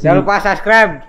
Jangan lupa subscribe.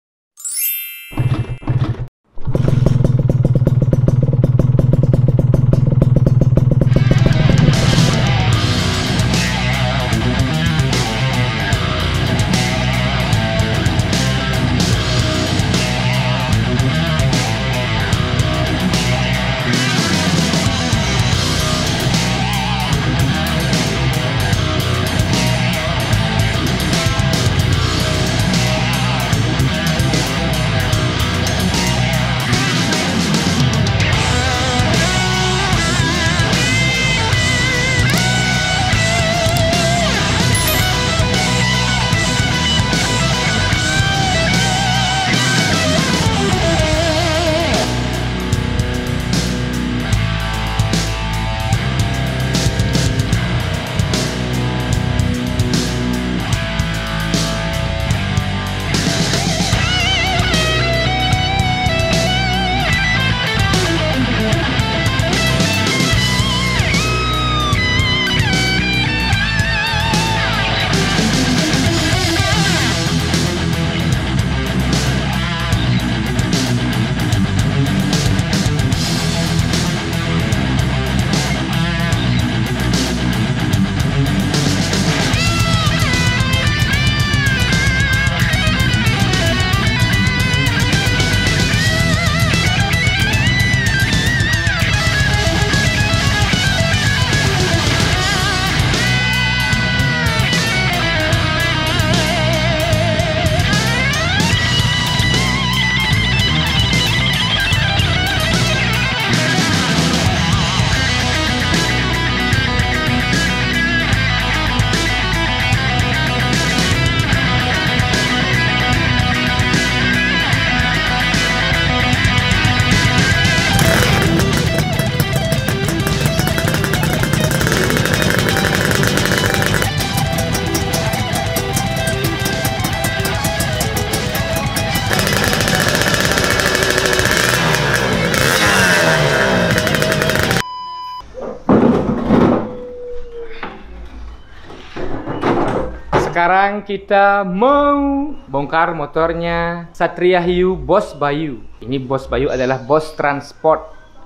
Sekarang kita mau bongkar motornya Satria Hiu Bos Bayu. Ini Bos Bayu adalah bos transport.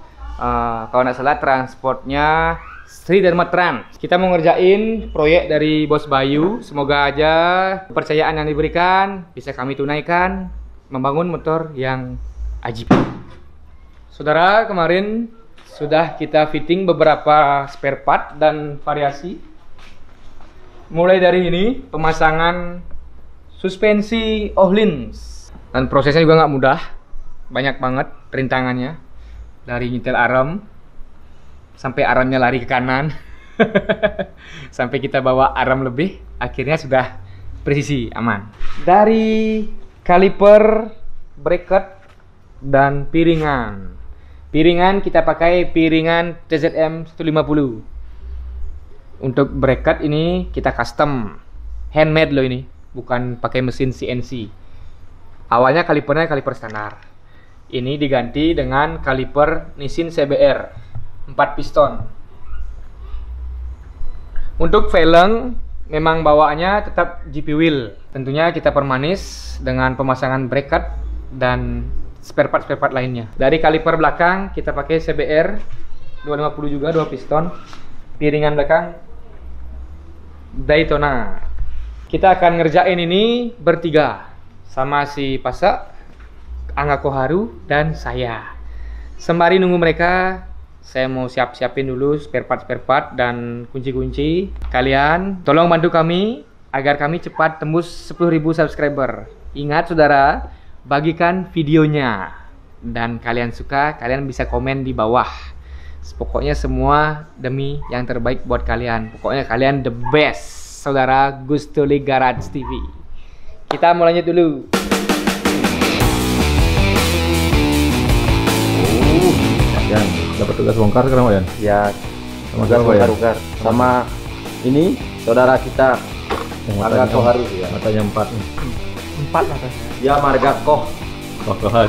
Kalau nggak salah transportnya Sri Dharma Trans. Kita mau ngerjain proyek dari Bos Bayu. Semoga aja kepercayaan yang diberikan bisa kami tunaikan membangun motor yang ajib. Saudara, kemarin sudah kita fitting beberapa spare part dan variasi. Mulai dari ini pemasangan suspensi Ohlins, dan prosesnya juga nggak mudah, banyak banget rintangannya, dari nyetel arem sampai aremnya lari ke kanan sampai kita bawa arem lebih, akhirnya sudah presisi aman. Dari kaliper, bracket, dan piringan kita pakai piringan TZM 150. Untuk bracket ini kita custom, handmade loh ini, bukan pakai mesin CNC. Awalnya kalipernya kaliper standar. Ini diganti dengan kaliper Nissin CBR 4 piston. Untuk velg memang bawaannya tetap GP wheel. Tentunya kita permanis dengan pemasangan bracket dan spare part lainnya. Dari kaliper belakang kita pakai CBR 250 juga, 2 piston. Piringan belakang Daytona. Kita akan ngerjain ini bertiga, sama si Pasak, Angga Koharu, dan saya. Sembari nunggu mereka, saya mau siapin dulu spare part dan kunci-kunci. Kalian tolong bantu kami agar kami cepat tembus 10.000 subscriber. Ingat saudara, bagikan videonya, dan kalian suka, kalian bisa komen di bawah. Pokoknya semua demi yang terbaik buat kalian. Pokoknya kalian the best, saudara Gustoli Garage TV. Kita mau lanjut dulu. Yan, dapat tugas bongkar sekarang Yan? Ya, sama tugas siapa, bongkar sama ini saudara kita Marga Koh harus ya. Matanya 4 matanya. Ya Marga Koh. Kokohan.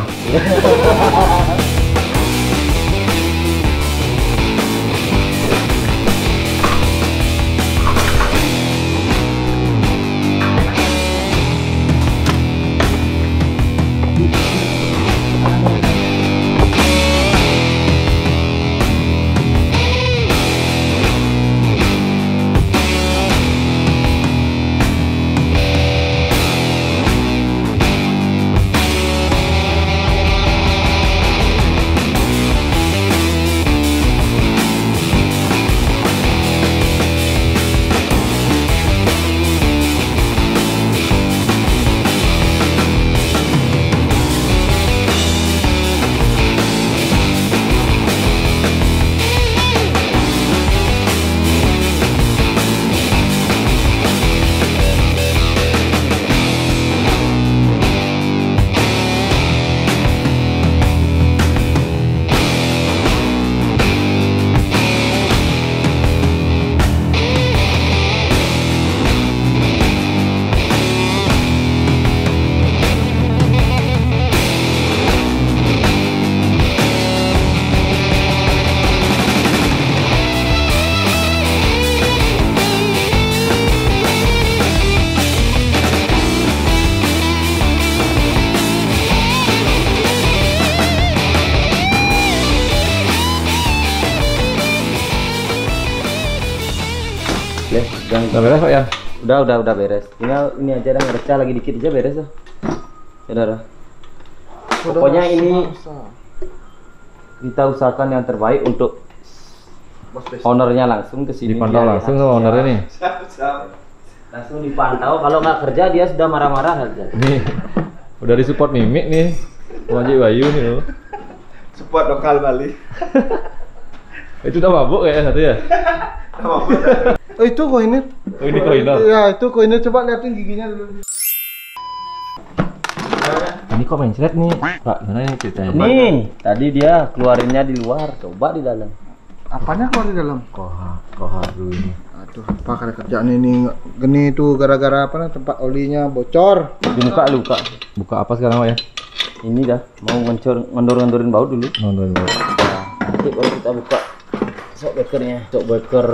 Udah beres Pak Yan? Udah beres. Tinggal ini aja dah, ngerecah lagi dikit aja beres lah. Saudara. Pokoknya ini kita usahakan yang terbaik untuk ownernya langsung ke sini. Dipantau langsung sama ownernya nih. Langsung dipantau. Kalau nggak kerja dia sudah marah-marah aja. Nih, udah disupport Mimik nih. Wajib Bayu nih loh. Support lokal Bali. Itu udah mabuk kayaknya satu ya? Oh itu koinnya. Oh ini koinnya? Iya itu koinnya, coba liatin giginya dulu. Ini kok mencret nih Pak, mana ini ceritanya? Nih, tadi dia keluarinnya di luar, coba di dalam. Apanya keluar di dalam? Koharu ini. Aduh, apa karena kerjaan ini gini tuh gara-gara apa nih, tempat olinya bocor. Dibuka luka. Buka apa sekarang Pak ya? Ini dah mau ngendor-ngendorin baut dulu. Nonton dulu. Nah, nanti baru kita buka shockbreakernya. Shockbreaker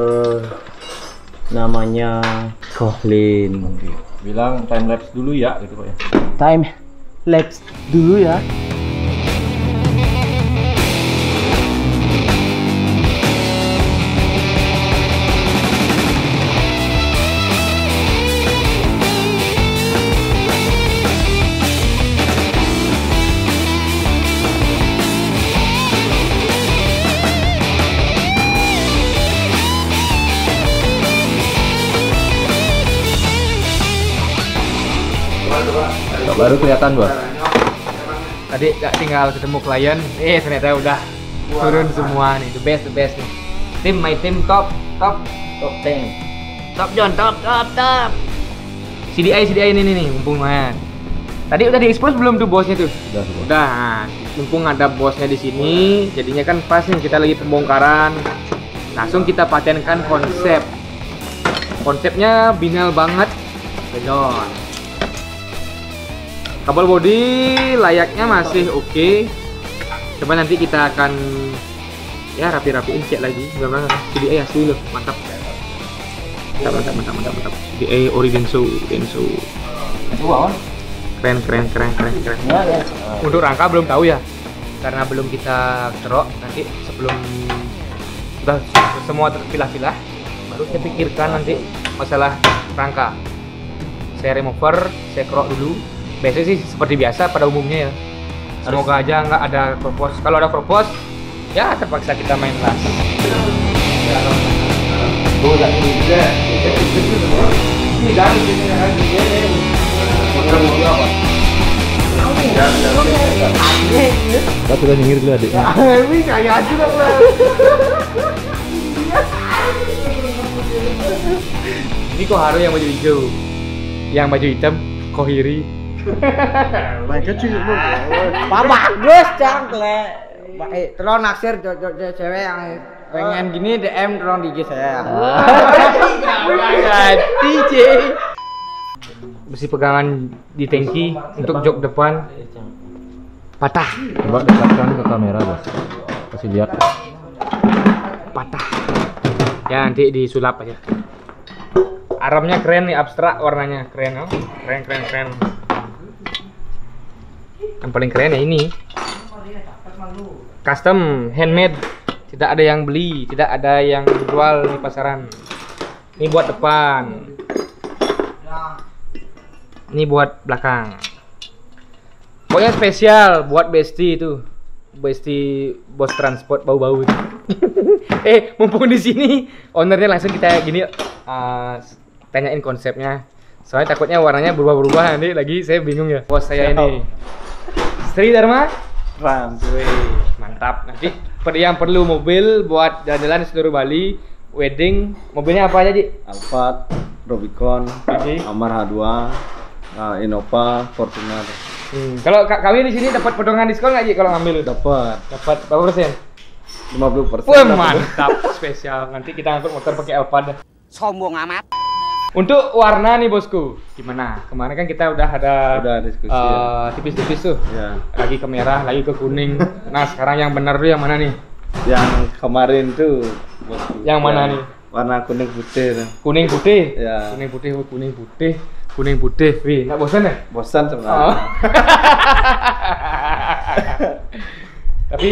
namanya Kohlin. Bilang time lapse dulu ya gitu Pak ya. Time lapse dulu ya. Baru kelihatan Bos. Tadi gak tinggal ketemu klien, ternyata udah turun semua nih, the best nih. My team top 10. Top John, top. CDI ini nih, mumpung main. Tadi udah di-expose belum tuh bosnya tuh? Udah. Mumpung ada bosnya di sini, jadinya kan pas nih kita lagi pembongkaran. Langsung kita patenkan konsep. Konsepnya binal banget. Benar. Kabel body layaknya masih oke. Coba nanti kita akan ya rapi-rapiin, cek lagi. Benar-benar CDI asli loh, mantap. Mantap. CDI ori Denso. Wah, Keren. ya. Untuk rangka belum tahu ya, karena belum kita kerok. Nanti sebelum sudah semua terpilah-pilah, baru saya pikirkan nanti masalah rangka. Saya remover, saya kerok dulu. Biasanya sih seperti biasa pada umumnya ya. Semoga aja nggak ada kropos. Kalau ada kropos, ya terpaksa kita main las. Kita sudah nyengir dulu adik. Ini kayak juga lah. Ini Koharu yang baju hijau, yang baju hitam Kohiri. Baik kecil lu. Bagus cangkle. Baik, tolong naksir cewek yang pengen gini DM tolong di IG saya. Hati besi pegangan di tangki untuk jok depan patah. Coba dekatkan ke kamera Bos. Kasih lihat. Patah. Ya nanti disulap aja. Aromnya keren nih, abstrak warnanya keren, oh. Keren. Yang paling keren ya ini. Custom, handmade. Tidak ada yang beli, tidak ada yang jual di pasaran. Ini buat depan. Ini buat belakang. Pokoknya spesial buat Besti itu. Besti bos transport bau-bau itu. Mumpung di sini, ownernya langsung kita gini tanyain konsepnya. Soalnya takutnya warnanya berubah-berubah nanti lagi saya bingung ya. Bos saya ini. Sri Dharma? Mantap. Nanti yang perlu mobil buat jalan-jalan di seluruh Bali, wedding, mobilnya apa aja, Ji? Alphard, Rubicon, Oke. Amarah 2, Innova, Fortuner. Kalau kami di sini dapat potongan diskon nggak, Ji, kalau ngambil? Dapat Dapat berapa persen? 50%. Wah, mantap, spesial. Nanti kita angkut motor pakai Alphard. Sombong amat. Untuk warna nih bosku, gimana? Kemarin kan kita udah ada Diskusi ya. tipis-tipis tuh. Ya. Lagi ke merah, lagi ke kuning. Nah, sekarang yang benar tuh yang mana nih? Yang kemarin tuh bosku. Yang mana nih? Warna kuning putih. Kuning putih. Ya. Kuning putih. Wih, nggak bosan ya? Bosan sebenarnya. Oh. Tapi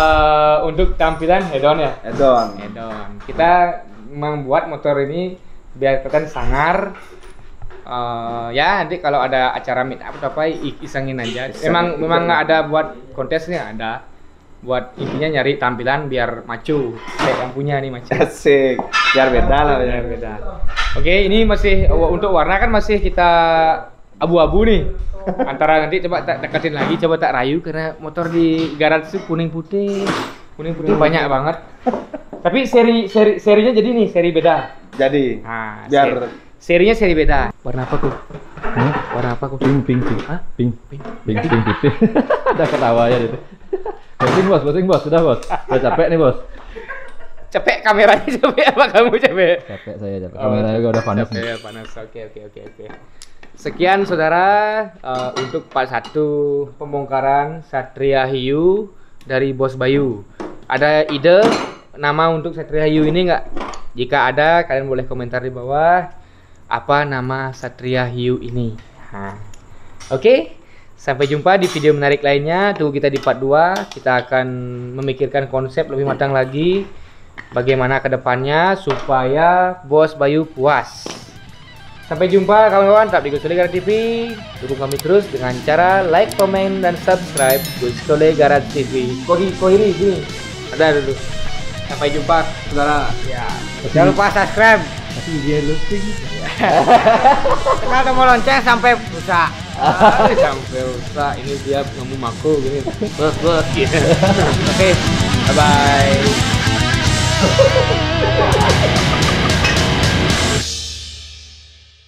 untuk tampilan head-on ya? Edon. Head-on. Kita membuat motor ini biar kelihatan sangar. Ya nanti kalau ada acara meet up atau apa isengin aja. Memang nggak ada buat kontesnya, ada buat intinya nyari tampilan biar maco kayak yang punya nih maco. Asik, biar beda lah. Biar beda. Oke, ini masih untuk warna kan masih kita abu-abu nih. Antara nanti coba tak deketin lagi, coba tak rayu karena motor di garage itu kuning putih banyak banget. Tapi serinya jadi nih seri beda. Jadi, Nah, biar serinya seri beda. Warna apa tuh? Warna apa tuh? Pink. Hah? Pink putih. Ada ketawa ya itu. Bossing bos, sudah bos. Udah capek nih bos. Capek kameranya, capek apa kamu capek? Capek saya capek. Kameranya juga udah panas nih. Capek, panas. Oke. Sekian saudara untuk part 1 pembongkaran Satria Hiu dari Bos Bayu. Ada ide nama untuk Satria Hiu ini nggak? Jika ada, kalian boleh komentar di bawah apa nama Satria Hiu ini. Nah, oke. Sampai jumpa di video menarik lainnya. Tunggu kita di part 2. Kita akan memikirkan konsep lebih matang lagi. Bagaimana kedepannya supaya Bos Bayu puas. Sampai jumpa kawan-kawan, tetap di Gustole Garage TV. Dukung kami terus dengan cara like, komen, dan subscribe Gustole Garage TV. Kohiri sini. Ada dulu. Sampai jumpa saudara. Ya. Jangan lupa subscribe. Tapi dia lusting. Tekan tombol lonceng sampai rusak. Sampai rusak. Ini dia ngomong maku gini. Bos. Oke. Bye bye.